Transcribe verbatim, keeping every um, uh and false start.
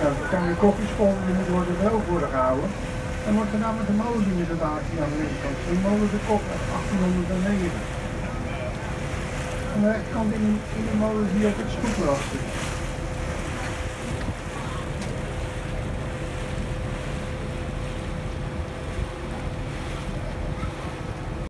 Nou, dan kan de koffieschool die moet worden droog worden gehouden. Dan wordt er nou met de moleninstallatie aan de linkerkant. De molen de kop uit achttienhonderdnegen. Aan de rechterkant in, in de molen zie je ook het stoepraster.